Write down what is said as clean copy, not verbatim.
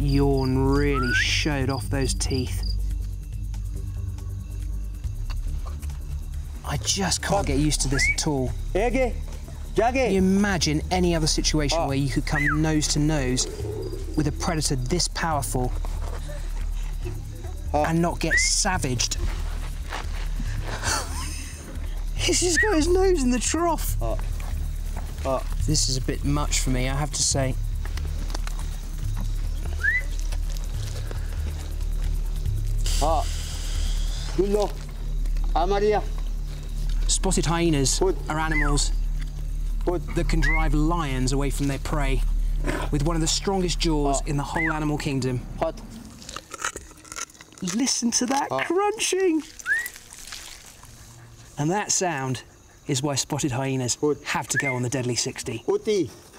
yawn really showed off those teeth. I just can't get used to this at all. Can you imagine any other situation where you could come nose to nose with a predator this powerful and not get savaged? He's just got his nose in the trough. This is a bit much for me, I have to say. Spotted hyenas are animals that can drive lions away from their prey with one of the strongest jaws in the whole animal kingdom. Listen to that crunching! And that sound is why spotted hyenas have to go on the Deadly 60.